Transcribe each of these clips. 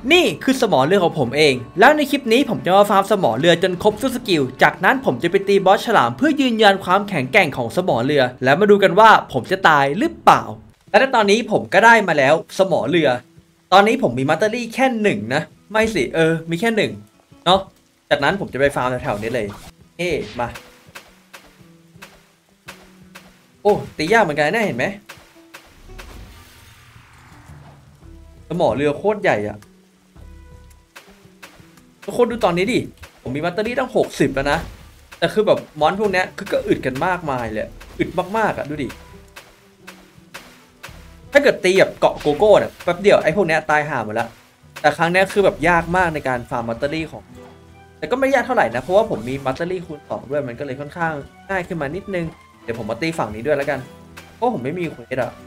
นี่คือสมอเรือของผมเองแล้วในคลิปนี้ผมจะมาฟาร์มสมอเรือจนครบทุกสกิลจากนั้นผมจะไปตีบอสฉลามเพื่อยืนยันความแข็งแกร่งของสมอเรือแล้วมาดูกันว่าผมจะตายหรือเปล่าและในตอนนี้ผมก็ได้มาแล้วสมอเรือตอนนี้ผมมีมัตเตอรี่แค่1นะไม่สิมีแค่1เนาะจากนั้นผมจะไปฟาร์มแถวๆนี้เลยมาโอ้ตียากเหมือนกันนะเห็นไหมสมอเรือโคตรใหญ่อะทุกคนดูตอนนี้ดิผมมีมัตเตอรี่ตั้ง60แล้วนะแต่คือแบบมอนพวกนี้คือก็อึดกันมากมายเลยอึดมากๆอะดูดิถ้าเกิดตีแบบเกาะโกโก้เนี่ยแป๊บเดียวไอ้พวกนี้ตายห่าหมดแล้วแต่ครั้งนี้คือแบบยากมากในการฟาร์มมัตเตอรี่ของแต่ก็ไม่ยากเท่าไหร่นะเพราะว่าผมมีมัตเตอรี่คูณ2ด้วยมันก็เลยค่อนข้างง่ายขึ้นมานิดนึงเดี๋ยวผมมาตีฝั่งนี้ด้วยแล้วกันเพราะผมไม่มีเควสอะ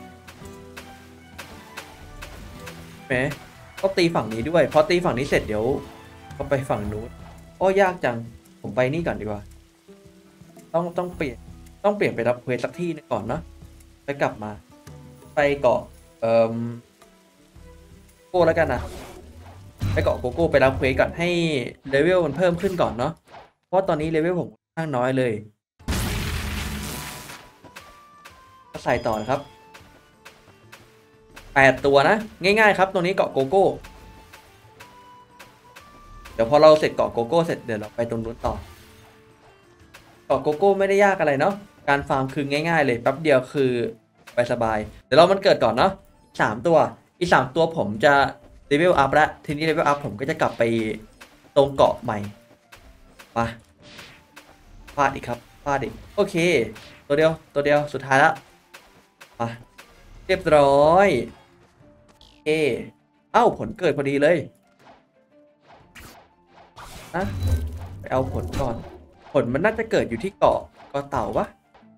แหมก็ตีฝั่งนี้ด้วยพอตีฝั่งนี้เสร็จเดี๋ยวก็ไปฝั่งนู้นยากจังผมไปนี่ก่อนดีกว่าต้องเปลี่ยนไปรับเควสสักที่นึงก่อนเนาะไปกลับมาไปเกาะโก้แล้วกันนะไปเกาะโกโก้ไปรับเควสก่อนให้เลเวลมันเพิ่มขึ้นก่อนเนาะเพราะตอนนี้เลเวลผมค่อนข้างน้อยเลยก็ใส่ต่อนะครับ8ตัวนะง่ายๆครับตรงนี้เกาะโกโก้เดี๋ยวพอเราเสร็จเกาะโกโก้เสร็จเดี๋ยวเราไปตรงนู้นต่อเกาะโกโก้ไม่ได้ยากอะไรเนาะการฟาร์มคือง่ายๆเลยแป๊บเดียวคือไปสบายเดี๋ยวเรามันเกิดก่อนเนาะ3ตัวอีก3ตัวผมจะเลเวลอัพแล้วทีนี้เลเวลอัพผมก็จะกลับไปตรงเกาะใหม่มาฟาดอีกครับฟาดอีกโอเคตัวเดียวสุดท้ายแล้วมาเรียบร้อยเอ้าผลเกิดพอดีเลยนะไปเอาผลก่อนผลมันน่าจะเกิดอยู่ที่เกาะเต่าปะ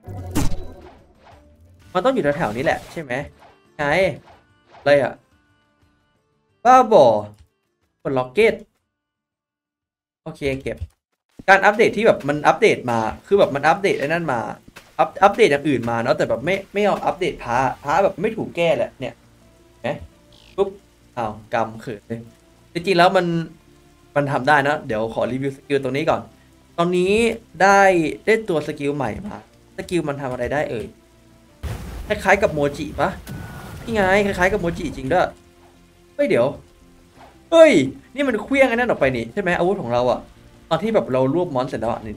มันต้องอยู่แถวๆนี้แหละใช่ไหมไงอะไรอ่ะบ้าบ่อผลล็อกเก็ตโอเคเก็บการอัปเดตที่แบบมันอัปเดตมาคือแบบมันอัปเดตไอ้นั่นมาอัปเดตอย่างอื่นมาเนาะแต่แบบไม่เอาอัปเดตพาแบบไม่ถูกแก้แหละเนี่ยเห็นไหมปุ๊บอ้าวกำเขินเลยจริงๆแล้วมันทำได้นะเดี๋ยวขอรีวิวสกิลตรงนี้ก่อนตอนนี้ได้ตัวสกิลใหม่มาสกิลมันทำอะไรได้คล้ายๆกับโมจิปะนี่ไงคล้ายๆกับโมจิจริงด้วยเดี๋ยวนี่มันเคลี้ยงไอ้นั่นออกไปนี่ใช่ไหมอาวุธของเราอะตอนที่แบบเรารวบมอนเสร็จแล้วนี่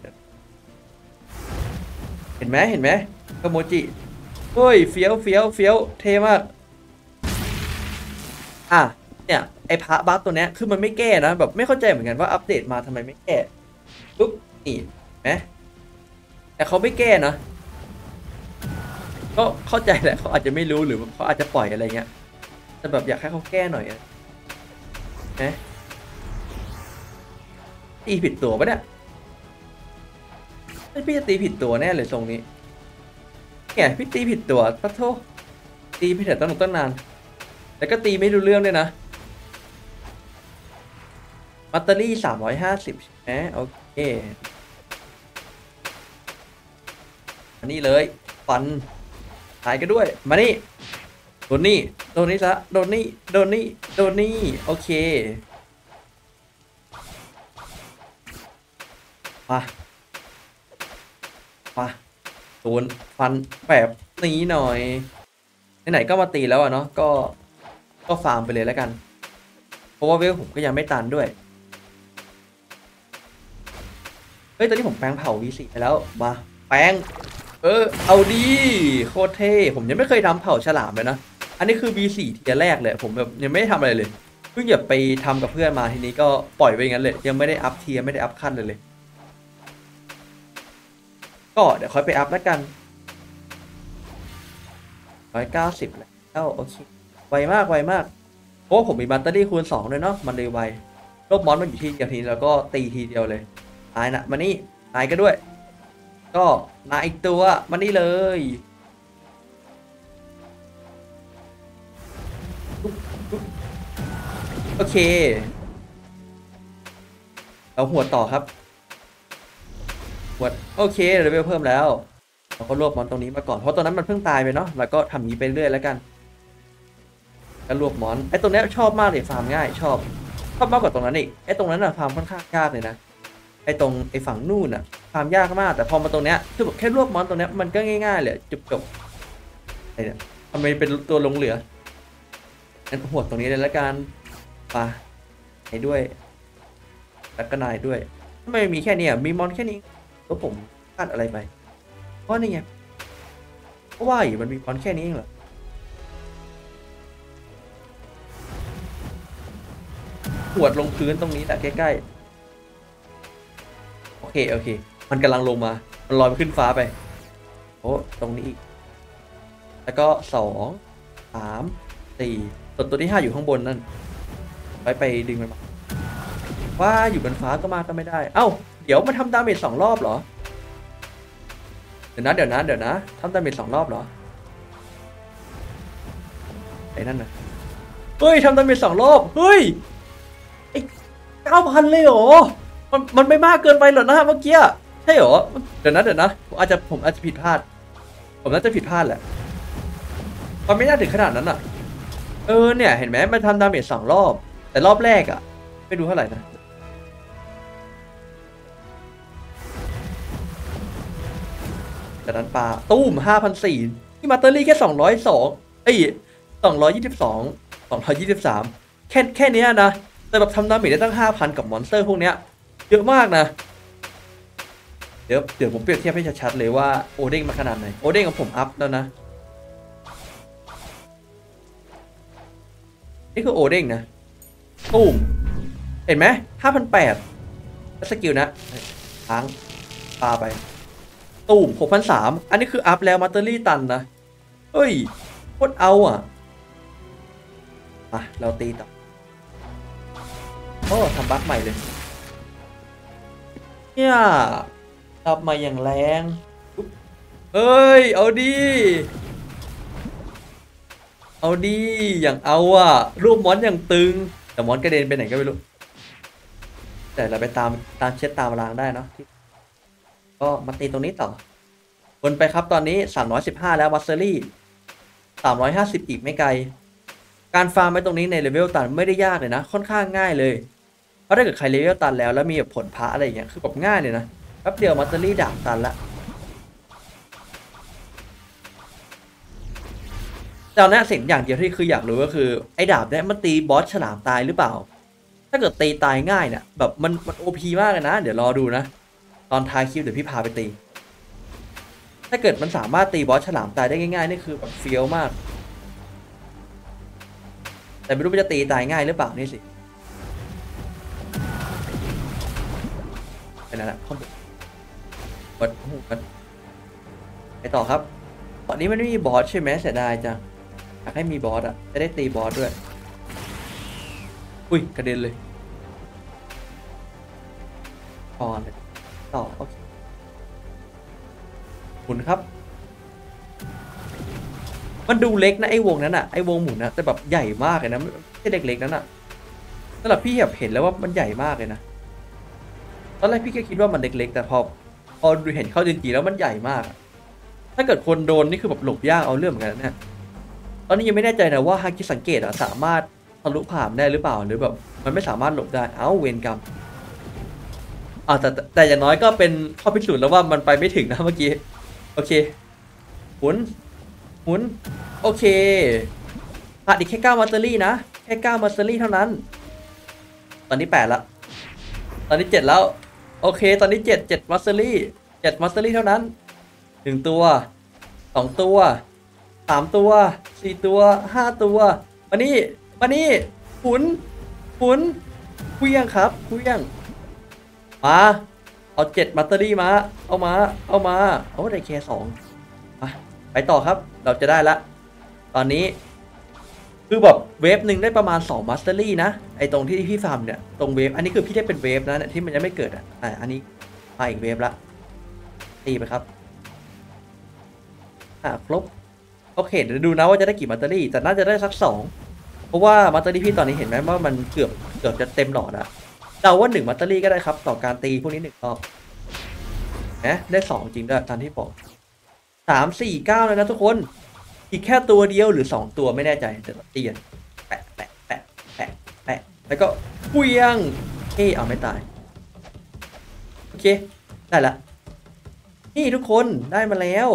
เห็นไหมกับโมจิเฟี้ยวเท่มากเนี่ยไอ้พระบัคตัวเนี้ยคือมันไม่แก้นะแบบไม่เข้าใจเหมือนกันว่าอัปเดตมาทำไมไม่แก้ปุ๊บนี่ไหมแต่เขาไม่แก้นะก็เข้าใจแหละเขาอาจจะไม่รู้หรือเขาอาจจะปล่อยอะไรเงี้ยแต่แบบอยากให้เขาแก้หน่อยนะตีผิดตัวปะเนี่ยพี่จะตีผิดตัวแน่เลยทรงนี้เนี่ยพี่ตีผิดตัวปะโทตีผิดแต่ตั้งนานแล้วก็ตีไม่รู้เรื่องด้วยนะมัตเตอรี่350ใช่ไหมโอเคมานี่เลยฟันหายกันด้วยมานี่โดนนี่ซะโดนนี่โอเคมาโดนฟันแบบนี้หน่อยไหนๆก็มาตีแล้วอะเนาะก็ฟาร์มไปเลยแล้วกันเพราะว่าเวลผมก็ยังไม่ตันด้วยตอนนี้ผมแปลงเผา V4 ไปแล้วมาแปลงเอาดีโคตรเท่ผมยังไม่เคยทำเผาฉลามเลยนะอันนี้คือ V4 ทีแรกเลยผมแบบยังไม่ได้ทำอะไรเลยเพิ่งหยิบไปทำกับเพื่อนมาทีนี้ก็ปล่อยไปงั้นเลยยังไม่ได้อัพเทียไม่ได้อัพขั้นเลยก็เดี๋ยวค่อยไปอัพแล้วกัน190แล้วโอเคไวมากเพราะผมมีแบตเตอรี่คูณ2ด้วยเนาะมันเลยไวโลบมอนมันอยู่ที่เดียวทีแล้วก็ตีทีเดียวเลยตายนะมานี่ตายก็ด้วยก็มาอีกตัวมานี่เลยโอเคเราหัวต่อครับหัวโอเคเลเวลเพิ่มแล้วเราก็รวบมอนตรงนี้มาก่อนเพราะตอนนั้นมันเพิ่งตายไปเนาะแล้วก็ทำนี้ไปเรื่อยแล้วกันก็รวบมอนไอ้ตัวนี้ชอบมากเลยฟาร์มง่ายชอบอบมากกว่าตรงนั้นอีกไอ้ตรงนั้นอะฟาร์มค่อนข้างยากเลยนะไอ้ตรงไอ้ฝั่งนู่นอะฟาร์มยากมากแต่พอมาตรงเนี้ยคือแบบแค่รวบมอนตรงเนี้ยมันก็ง่ายๆเลยจบไอ้เนี่ยทำไมเป็นตัวลงเหลืองั้นหัวตรงนี้เลยละกันปะไอ้ด้วยแล้วก็นายด้วยทำไมมีแค่นี้อะมีมอนแค่นี้แล้วผมพลาดอะไรไปเพราะนี่ไงเพราะว่าอยู่มันมีมอนแค่นี้เองเหรอขวดลงพื้นตรงนี้แหละใกล้ๆโอเคมันกำลังลงมามันลอยขึ้นฟ้าไปโอ้ตรงนี้อีกแล้วก็2 3 4ส่วนตัวที่5อยู่ข้างบนนั่นไปดึงมันมาว่าอยู่บนฟ้าก็มากก็ไม่ได้เอ้าเดี๋ยวมันทำดาเมจ2 รอบเหรอเดี๋ยวนะทำดาเมจ2 รอบเหรอไอ้นั่นนะเฮ้ยทำดาเมจ2 รอบเฮ้ยไอ้9,000เลยเหรอมันไม่มากเกินไปเหรอนะเมื่อกี้ใช่เหรอเดี๋ยวนะผมอาจจะผิดพลาดผมน่าจะผิดพลาดแหละมันไม่น่าถึงขนาดนั้นอ่ะเนี่ยเห็นไหมมันทำดาเมจ2 รอบแต่รอบแรกอ่ะไม่ดูเท่าไหร่นะจากนั้นปลาตู้ม5,400ที่มาเตอรี่แค่202เอ้ย222 223แค่เนี้ยนะแต่แบบทำดาเมจได้ตั้ง5,000กับมอนสเตอร์พวกเนี้ยเยอะมากนะเดี๋ยวผมเปรียบเทียบให้ชัดๆเลยว่าโอเด้งมาขนาดไหนโอเด้งของผมอัพแล้วนะนี่คือโอเด้งนะตู้มเห็นไหม5,800สกิลนะค้างปาไปตู้ม6,300อันนี้คืออัพแล้วมาเตอรี่ตันนะเฮ้ยโคตรเอาอ่ะมาเราตีต่อโอ้ทำบัคใหม่เลยเนี่ยทำมาอย่างแรงเอ้ยเอาดีอย่างเอาอ่ะรูปมอนอย่างตึงแต่มอนกระเด็นไปไหนก็ไม่รู้แต่เราไปตามเช็ดตามรางได้เนาะก็มาตีตรงนี้ต่อวนไปครับตอนนี้315แล้ววัสเซอรี่350อีกไม่ไกลการฟาร์มไปตรงนี้ในเลเวลตันไม่ได้ยากเลยนะค่อนข้างง่ายเลยเพราะถ้าเกิดใครเลเวลตันแล้วมีแบบผลพระอะไรอย่างเงี้ยคือแบบง่ายเลยนะแป๊บเดียวมัตเตอรี่ดาบตันละตอนนี้สิ่งอย่างเดียวที่คืออยากรู้ก็คือไอ้ดาบเนี่ยมันตีบอสฉลามตายหรือเปล่าถ้าเกิดตีตายง่ายเนี่ยแบบมันโอพีมากเลยนะเดี๋ยวรอดูนะตอนท้ายคลิปเดี๋ยวพี่พาไปตีถ้าเกิดมันสามารถตีบอสฉลามตายได้ง่ายๆนี่คือแบบเฟี้ยวมากแต่ไม่รู้มันจะตีตายง่ายหรือเปล่านี่สิเป็นนั่นแหละข้อมูลวัดไปต่อครับตอนนี้มันไม่มีบอสใช่ไหมเสียดายจังอยากให้มีบอสอะจะได้ตีบอสด้วยอุ้ยกระเด็นเลยพอเลยต่อโอเคหมุนครับมันดูเล็กนะไอ้วงนั้นอะไอ้วงหมุนนะแต่แบบใหญ่มากเลยนะไม่ใช่เล็กๆนั้นอะสำหรับพี่แบบเห็นแล้วว่ามันใหญ่มากเลยนะตอนแรกพี่ก็คิดว่ามันเล็กๆแต่พอดูเห็นเข้าจริงๆแล้วมันใหญ่มากถ้าเกิดคนโดนนี่คือแบบหลบยากเอาเรื่องเหมือนกันนะตอนนี้ยังไม่แน่ใจนะว่าฮาคิสังเกตอะสามารถทะลุผ่านได้หรือเปล่าหรือแบบมันไม่สามารถหลบได้เอ้าเวรกรรมแต่อย่างน้อยก็เป็นข้อพิสูจน์แล้วว่ามันไปไม่ถึงนะเมื่อกี้โอเคหมุนโอเคขาดอีกแค่9มัตเตอรี่นะแค่9มัตเตอรี่เท่านั้นตอนนี้8ละตอนนี้7แล้วโอเคตอนนี้7มัตเตอรี่7มัตเตอรี่เท่านั้น1ตัว2ตัว3ตัว4ตัว5ตัวมานี่หมุนเคลี้ยงครับเคลี้ยงมาเอา7มัตเตอรี่มาเอาได้แค่2มาไปต่อครับเราจะได้ละตอนนี้คือแบบเวฟหนึ่งได้ประมาณ2มัตเตอรี่นะไอตรงที่พี่ฟาร์มเนี่ยตรงเวฟอันนี้คือพี่ได้เป็นเวฟนะเนี่ยที่มันยังไม่เกิดอันนี้มาอีกเวฟละตีไปครับครบโอเคเดี๋ยวดูนะว่าจะได้กี่มัตเตอรี่แต่น่าจะได้สัก2เพราะว่ามัตเตอรี่พี่ตอนนี้เห็นไหมว่ามันเกือบจะเต็มหลอดอะเดาว่า1มัตเตอรี่ก็ได้ครับต่อการตีพวกนี้1รอบนะได้2จริงด้วยตามที่บอก3 4 9เลยนะทุกคนอีกแค่ตัวเดียวหรือ2ตัวไม่แน่ใจแต่ตีกันแปะแล้วก็เวียงเอาไม่ตายโอเคได้ละนี่ทุกคนได้มาแล้ว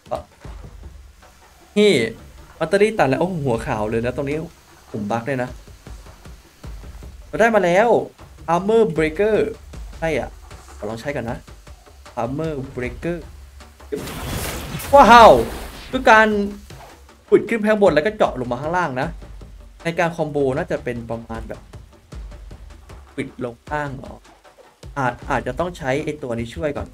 นี่แบตเตอรี่ตัดแล้วโอ้หัวขาวเลยนะตรงนี้ผมบั๊กเลยนะเราได้มาแล้ว Armor Breaker ใช่อ่ะลองใช้กันนะ Armor Breaker ว้าวด้วยการขุดขึ้นแพงบนแล้วก็เจาะลงมาข้างล่างนะในการคอมโบน่าจะเป็นประมาณแบบปิดลงล่างหรออาจจะต้องใช้ไอตัวนี้ช่วยก่อน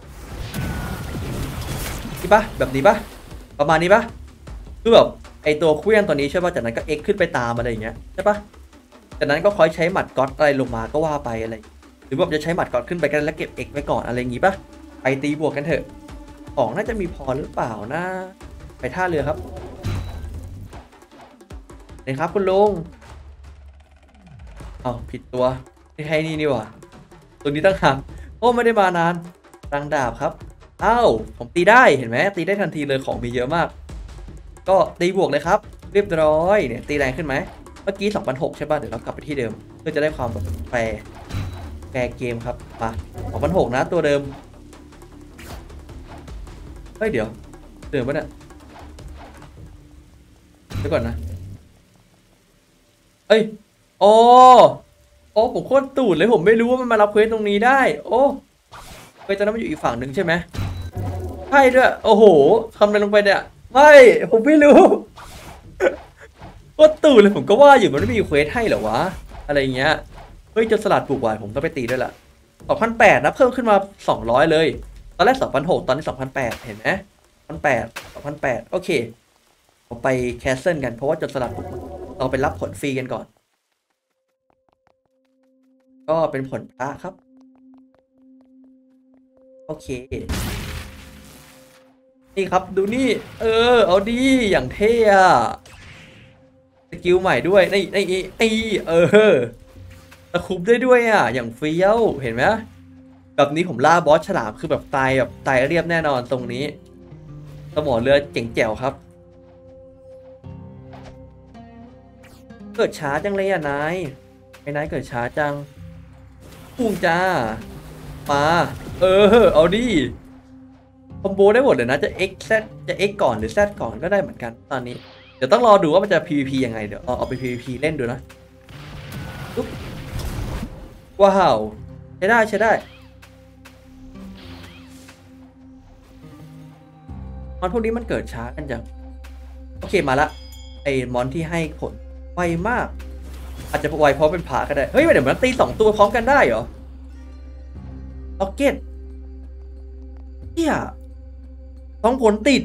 นี่ปะแบบนี้ปะประมาณนี้ปะคือแบบไอตัวเคลื่อนตัวนี้ใช่ปะจากนั้นก็ X ขึ้นไปตามอะไรอย่างเงี้ยใช่ปะจากนั้นก็คอยใช้หมัดก๊อตอะไรลงมาก็ว่าไปอะไรหรือว่าจะใช้หมัดก๊อตขึ้นไปกันแล้วเก็บ X ไว้ก่อนอะไรอย่างงี้ปะไปตีบวกกันเถอะของน่าจะมีพอหรือเปล่านะไปท่าเรือครับเลยครับคุณลุงผิดตัวไม่ใช่นี่หว่าตัวนี้ตั้งหากโอ้ไม่ได้มานานรังดาบครับผมตีได้เห็นไหมตีได้ทันทีเลยของมีเยอะมากก็ตีบวกเลยครับเรียบร้อยเนี่ยตีแรงขึ้นไหมเมื่อกี้2,600ใช่ป่ะเดี๋ยวเรากลับไปที่เดิมเพื่อจะได้ความแบบแฟร์เกมครับมา2,600นะตัวเดิมเฮ้ยเดี๋ยวเดิมปะเนี่ยเดี๋ยวก่อนนะเอ้ยอ๋อผมโคตรตูดเลยผมไม่รู้ว่ามันมารับเควสตรงนี้ได้โอ้เควสตอนนั้นมันอยู่อีกฝั่งหนึ่งใช่ไหมใช่ด้วยโอ้โหทำอะไรลงไปเนี่ยไม่ผมไม่รู้โคตรตูดเลยผมก็ว่าอยู่มันไม่มีเควสให้เหรอวะอะไรเงี้ยเฮ้ยจนสลัดปลูกหวานผมต้องไปตีด้วยล่ะ2,800นะเพิ่มขึ้นมา200เลยตอนแรก2,600ตอนนี้2,800เห็นไหม2,800โอเคเราไปแคสเซิลกันเพราะว่าจนสลัดปลูกเราไปรับผลฟรีกันก่อนก็เป็นผลพระครับโอเคนี่ครับดูนี่เอาดีอย่างเท่อะสกิลใหม่ด้วยนี่ตะคุบได้ด้วยอ่ะอย่างเฟี้ยวเห็นไหมแบบนี้ผมล่าบอสฉลามคือแบบตายเรียบแน่นอนตรงนี้สมอเรือเจ๋งแจ๋วครับเกิดช้าจังเลยอ่ะนายเกิดช้าจังพุ่งจ้ามาเอาดิคอมโบได้หมดเลยนะจะ X Z จะ X ก่อนหรือ Z ก่อนก็ได้เหมือนกันตอนนี้เดี๋ยวต้องรอดูว่ามันจะ PVP ยังไงเดี๋ยวเอาไป PVP เล่นดูนะว้าวใช้ได้มอนพวกนี้มันเกิดช้ากันจังโอเคมาละไอ้มอนที่ให้ผลไวมากอาจจะไวเพราะเป็นผาก็ได้เฮ้ยเดี๋ยวมันตี2ตัวพร้อมกันได้เหรอล็อกเก็ตเนี่ย2 ผลติด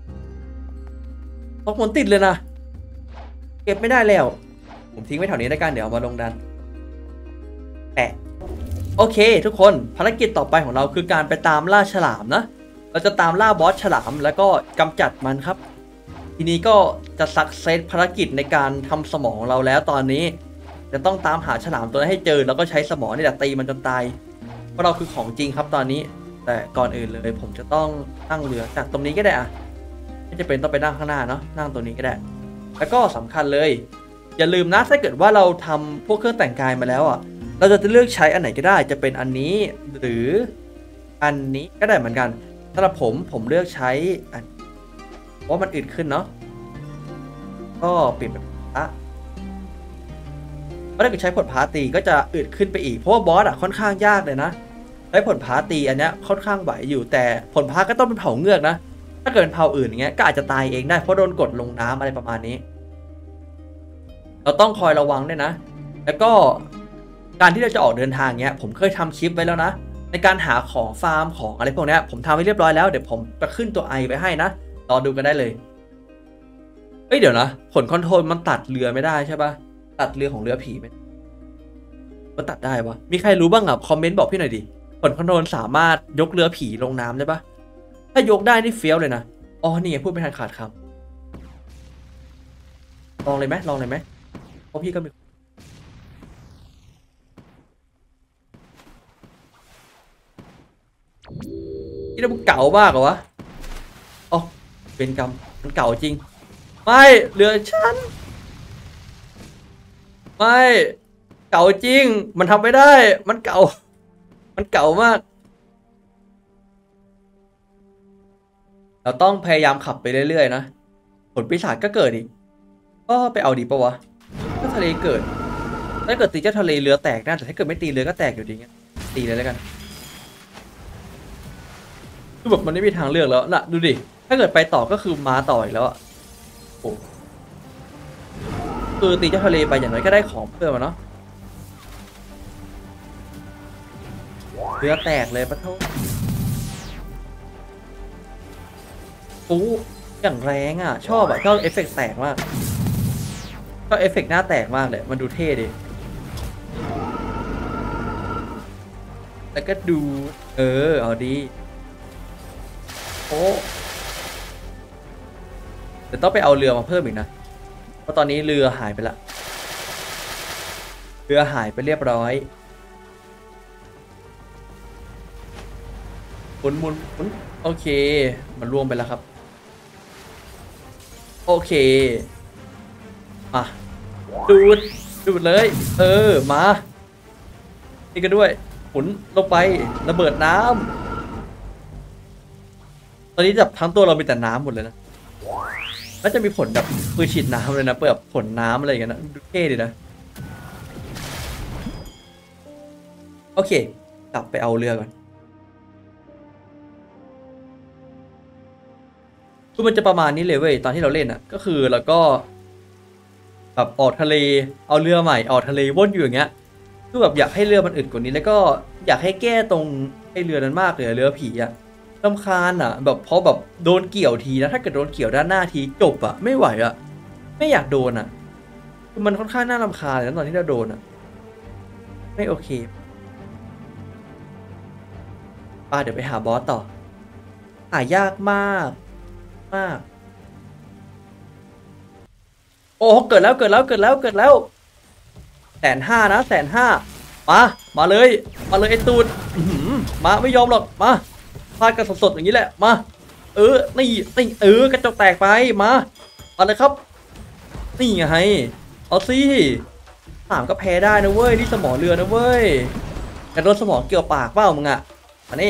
เลยนะเก็บไม่ได้แล้วผมทิ้งไว้แถวนี้ได้กันเดี๋ยวเอามาลงดันแปะโอเคทุกคนภารกิจต่อไปของเราคือการไปตามล่าฉลามนะเราจะตามล่าบอสฉลามแล้วก็กำจัดมันครับทีนี้ก็จะสักเซสภารกิจในการทำสมองเราแล้วตอนนี้จะต้องตามหาฉลามตัวนั้นให้เจอแล้วก็ใช้สมองนี่แหละตีมันจนตายเพราะเราคือของจริงครับตอนนี้แต่ก่อนอื่นเลยผมจะต้องนั่งเรือจากตรงนี้ก็ได้อะไม่จะเป็นต้องไปนั่งข้างหน้าเนาะนั่งตรงนี้ก็ได้แล้วก็สำคัญเลยอย่าลืมนะถ้าเกิดว่าเราทำพวกเครื่องแต่งกายมาแล้วอ่ะเราจะเลือกใช้อันไหนก็ได้จะเป็นอันนี้หรืออันนี้ก็ได้เหมือนกันสำหรับผมเลือกใช้อันเพราะมันอึดขึ้นเนาะก็เปลี่ยนเป็นพระถ้าเกิดใช้ผลพาตีก็จะอึดขึ้นไปอีกเพราะว่าบอสอ่ะค่อนข้างยากเลยนะใช้ผลพาตีอันเนี้ยค่อนข้างไหวอยู่แต่ผลพาก็ต้องเป็นเผาเงือกนะถ้าเกิดเป็นเผาอื่นอย่างเงี้ยก็อาจจะตายเองได้เพราะโดนกดลงน้ำอะไรประมาณนี้เราต้องคอยระวังด้วยนะแล้วก็การที่เราจะออกเดินทางเงี้ยผมเคยทำคลิปไว้แล้วนะในการหาของฟาร์มของอะไรพวกนี้ผมทำไว้เรียบร้อยแล้วเดี๋ยวผมจะขึ้นตัวไอไว้ให้นะรอดูกันได้เลยเดี๋ยวนะผลคอนโทรลมันตัดเรือไม่ได้ใช่ปะตัดเรือของเรือผีไหมมันตัดได้ปะมีใครรู้บ้างอ่ะคอมเมนต์บอกพี่หน่อยดิผลคอนโทรลสามารถยกเรือผีลงน้ำได้ปะถ้ายกได้นี่เฟี้ยวเลยนะอ๋อนี่ไงพูดไม่ทันขาดคำลองเลยไหมเพราะพี่ก็มีที่มันเก่ามากเหรอวะอ๋อเป็นกรรมมันเก่าจริงไม่เรือฉันไม่เก่าจริงมันทำไม่ได้มันเก่ามันเก่ามากเราต้องพยายามขับไปเรื่อยๆนะผลปีศาจก็เกิดอีกก็ไปเอาดีปะวะถ้าทะเลเกิดถ้าเกิดตีเจ้าทะเลเรือแตกนะแต่ถ้าเกิดไม่ตีเรือก็แตกอยู่ดีเงี้ยตีเลยแล้วกันคือแบบมันไม่มีทางเลือกแล้วน่ะดูดิถ้าเกิดไปต่อก็คือมาต่ออีกแล้วอ่ะโอ้คือตีเจ้าทะเลไปอย่างน้อยก็ได้ของเพิ่มมาเนาะเรือแตกเลยปะโทโอ้อย่างแรงอ่ะชอบอ่ะชอบเอฟเฟกต์แตกมากชอบเอฟเฟกต์หน้าแตกมากเลยมันดูเท่ดิแล้วก็ดูเอาดีโอ้เดี๋ยวต้องไปเอาเรือมาเพิ่มอีกนะเพราะตอนนี้เรือหายไปละเรือหายไปเรียบร้อยหมุนหมุนหมุนโอเคมันรวมไปแล้วครับโอเคมาดูดดูดเลยมานี่ก็ด้วยหมุนลงไประเบิดน้ำตอนนี้แบบทั้งตัวเรามีแต่น้ำหมดเลยนะแล้วจะมีผลแบบปืนฉีดน้ำเลยนะเปิดผลน้ำอะไรอย่างเงี้ยนะดูเท่ดีนะโอเคกลับไปเอาเรือก่อนคือมันจะประมาณนี้เลยเว้ยตอนที่เราเล่นอ่ะก็คือเราก็แบบออกทะเลเอาเรือใหม่ออกทะเลวนอยู่อย่างเงี้ยคือแบบอยากให้เรือมันอึดกว่านี้แล้วก็อยากให้แก้ตรงไอ้เรือนั้นมากเลยเรือผีอ่ะรำคาญอ่ะแบบเพราะแบบโดนเกี่ยวทีนะถ้าเกิดโดนเกี่ยวด้านหน้าทีจบอ่ะไม่ไหวอ่ะไม่อยากโดนอ่ะคือมันค่อนข้างน่ารำคาญเลยนะตอนที่เราโดนอ่ะไม่โอเคเดี๋ยวไปหาบอสต่อหายากมากมากโอ้เกิดแล้ว150,000นะ150,000มาเลยไอ้ตูดมาไม่ยอมหรอกมาพาดกันสดๆอย่างนี้แหละมานี่กระจกแตกไปมาเลยครับนี่ไงเอาสิ3ก็แพ้ได้นะเว้ยนี่สมอเรือนะเว้ยกระโดนสมอเกี่ยวปากเปล่ามึงอ่ะอันนี้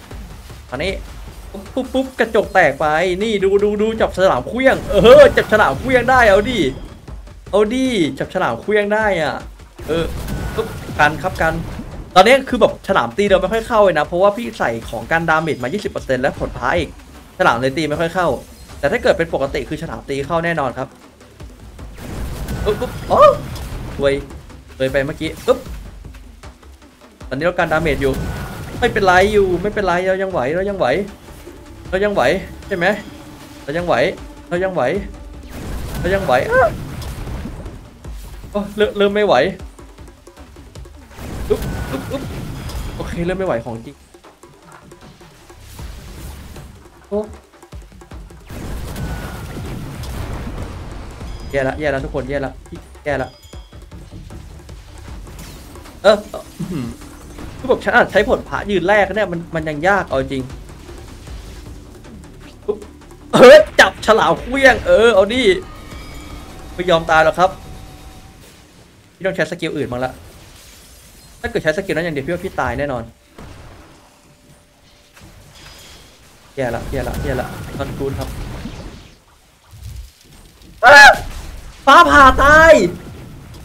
ปุ๊บกระจกแตกไปนี่ดูจับฉลามเคลี้ยงจับฉลามเคลี้ยงได้เอาดิจับฉลามเคลี้ยงได้อ่ะปุ๊บกันครับกันตอนนี้คือแบบฉลามตีเราไม่ค่อยเข้าเลยนะเพราะว่าพี่ใส่ของกันดาเมจมา 20% และผลพายอีกฉลามเลยตีไม่ค่อยเข้าแต่ถ้าเกิดเป็นปกติคือฉลามตีเข้าแน่นอนครับปุ๊บอ๋อเลยไปเมื่อกี้ปุ๊บตอนนี้เรากันดาเมจอยู่ไม่เป็นไรเรายังไหวใช่ไหมเรายังไหวโอ้เริ่มไม่ไหวอุ๊บโอเคเริ่มไม่ไหวของจริงโอ้แย่ละทุกคนแย่ละคือแบบฉันอาจใช้ผลพระยืนแรกเนี่ยมันยังยากเอาจริงจับฉลามเคลี้ยงเอาดิไม่ยอมตายหรอกครับพี่ต้องใช้สกิลอื่นบ้างละถ้าเกิดใช้สกิลนั้นอย่างเดียวพี่ว่าพี่ตายแน่นอนแย่ละตอนกูนครับฟ้าผ่าตาย